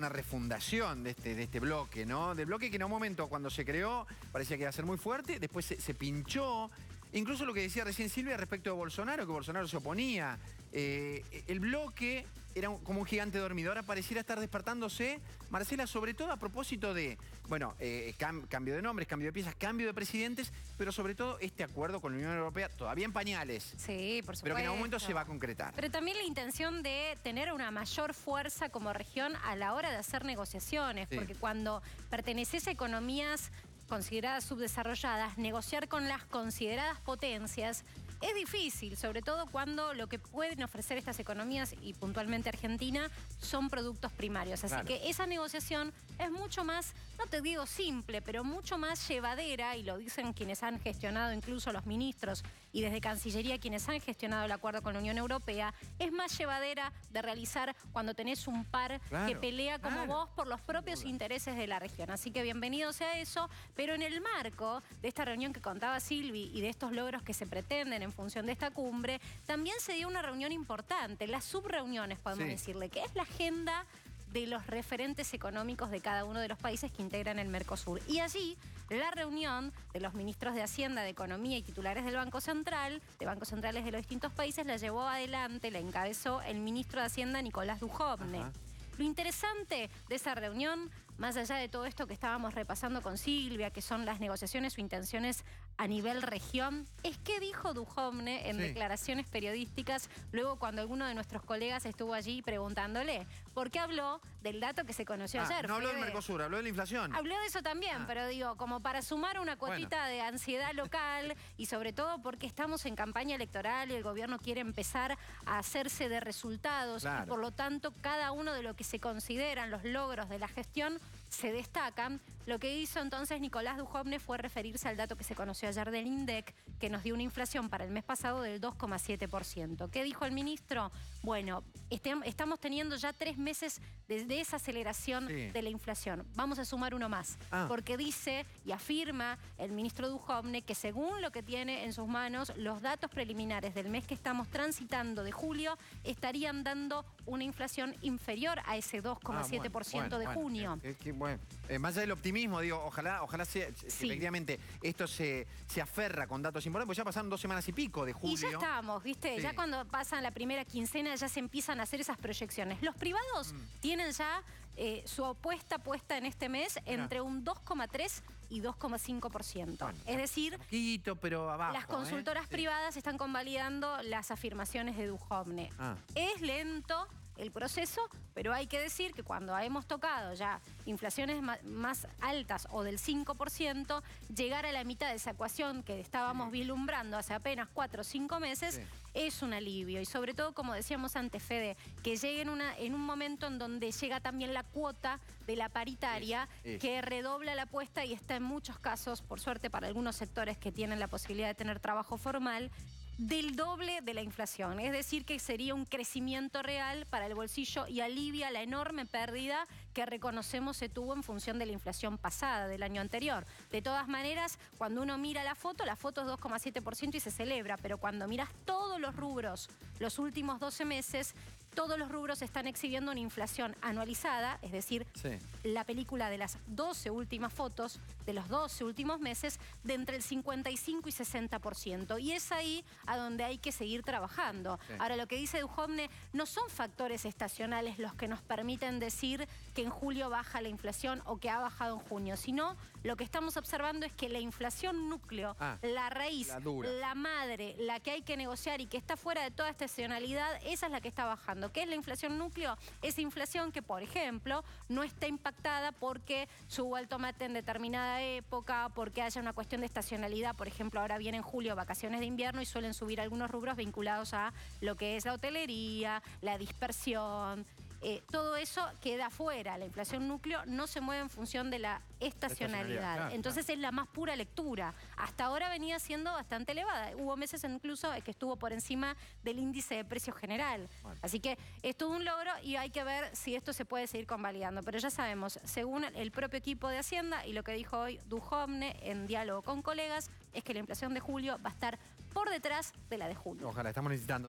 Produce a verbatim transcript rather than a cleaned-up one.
una refundación de este, de este bloque, ¿no? Del bloque que en un momento, cuando se creó, parecía que iba a ser muy fuerte, después se, se pinchó. Incluso lo que decía recién Silvia respecto de Bolsonaro, que Bolsonaro se oponía. Eh, el bloque era un, como un gigante dormidor, ahora pareciera estar despertándose, Marcela, sobre todo a propósito de, bueno, eh, cam, cambio de nombres, cambio de piezas, cambio de presidentes, pero sobre todo este acuerdo con la Unión Europea, todavía en pañales. Sí, por supuesto. Pero que en algún momento se va a concretar. Pero también la intención de tener una mayor fuerza como región a la hora de hacer negociaciones, sí. Porque cuando perteneces a economías consideradas subdesarrolladas, negociar con las consideradas potencias es difícil, sobre todo cuando lo que pueden ofrecer estas economías, y puntualmente Argentina, son productos primarios. Así claro. que esa negociación es mucho más, no te digo simple, pero mucho más llevadera, y lo dicen quienes han gestionado, incluso los ministros, y desde Cancillería quienes han gestionado el acuerdo con la Unión Europea, es más llevadera de realizar cuando tenés un par claro, que pelea como claro. vos por los propios intereses de la región. Así que bienvenido sea eso, pero en el marco de esta reunión que contaba Silvi y de estos logros que se pretenden en función de esta cumbre, también se dio una reunión importante, las subreuniones, podemos sí. decirle, que es la agenda de los referentes económicos de cada uno de los países que integran el Mercosur. Y allí, la reunión de los ministros de Hacienda, de Economía y titulares del Banco Central, de bancos centrales de los distintos países, la llevó adelante, la encabezó el ministro de Hacienda, Nicolás Dujovne. Ajá. Lo interesante de esa reunión, más allá de todo esto que estábamos repasando con Silvia, que son las negociaciones o intenciones a nivel región, es que dijo Dujovne en sí. declaraciones periodísticas, luego cuando alguno de nuestros colegas estuvo allí preguntándole, ¿por qué habló del dato que se conoció ah, ayer? No habló del Mercosur, habló de la inflación. Habló de eso también, ah. pero digo, como para sumar una cuotita bueno. de ansiedad local y sobre todo porque estamos en campaña electoral y el gobierno quiere empezar a hacerse de resultados claro. y por lo tanto cada uno de lo que se consideran los logros de la gestión se destacan. Lo que hizo entonces Nicolás Dujovne fue referirse al dato que se conoció ayer del INDEC, que nos dio una inflación para el mes pasado del dos coma siete por ciento. ¿Qué dijo el ministro? Bueno, este, estamos teniendo ya tres meses de desaceleración sí. de la inflación. Vamos a sumar uno más, ah. porque dice y afirma el ministro Dujovne que según lo que tiene en sus manos, los datos preliminares del mes que estamos transitando de julio estarían dando una inflación inferior a ese dos coma siete por ciento ah, bueno, de bueno, junio. Bueno, eh, eh, bueno. Eh, más allá del optimismo, digo, ojalá, ojalá sea, sí. efectivamente esto se, se aferra con datos importantes, porque ya pasaron dos semanas y pico de julio. Y ya estamos, ¿viste? Sí. Ya cuando pasan la primera quincena ya se empiezan a hacer esas proyecciones. Los privados mm. tienen ya eh, su apuesta puesta en este mes entre ah. un dos coma tres y dos coma cinco por ciento. Bueno, es decir, poquito, pero abajo, las consultoras ¿eh? privadas sí. están convalidando las afirmaciones de Dujovne. Ah. Es lento el proceso, pero hay que decir que cuando hemos tocado ya inflaciones más altas o del cinco por ciento, llegar a la mitad de esa ecuación que estábamos sí. vislumbrando hace apenas cuatro o cinco meses, sí. es un alivio. Y sobre todo, como decíamos antes, Fede, que llegue en, una, en un momento en donde llega también la cuota de la paritaria, es, es. que redobla la apuesta y está en muchos casos, por suerte para algunos sectores que tienen la posibilidad de tener trabajo formal, del doble de la inflación. Es decir, que sería un crecimiento real para el bolsillo y alivia la enorme pérdida que reconocemos se tuvo en función de la inflación pasada, del año anterior. De todas maneras, cuando uno mira la foto, la foto es dos coma siete por ciento y se celebra, pero cuando miras todos los rubros, los últimos doce meses, todos los rubros están exhibiendo una inflación anualizada, es decir, sí. la película de las doce últimas fotos, de los doce últimos meses, de entre el cincuenta y cinco y sesenta por ciento. Y es ahí a donde hay que seguir trabajando. Sí. Ahora, lo que dice Dujovne, no son factores estacionales los que nos permiten decir que en julio baja la inflación o que ha bajado en junio, sino lo que estamos observando es que la inflación núcleo, ah, la raíz, la, la madre, la que hay que negociar y que está fuera de toda estacionalidad, esa es la que está bajando. ¿Qué es la inflación núcleo? Esa inflación que, por ejemplo, no está impactada porque suba el tomate en determinada época, porque haya una cuestión de estacionalidad. Por ejemplo, ahora viene en julio vacaciones de invierno y suelen subir algunos rubros vinculados a lo que es la hotelería, la dispersión. Eh, todo eso queda fuera. La inflación núcleo no se mueve en función de la estacionalidad. Claro, Entonces claro. es la más pura lectura. Hasta ahora venía siendo bastante elevada. Hubo meses incluso que estuvo por encima del índice de precios general. Bueno. Así que es todo un logro y hay que ver si esto se puede seguir convalidando. Pero ya sabemos, según el propio equipo de Hacienda y lo que dijo hoy Dujovne en diálogo con colegas, es que la inflación de julio va a estar por detrás de la de junio. Ojalá, estamos necesitando.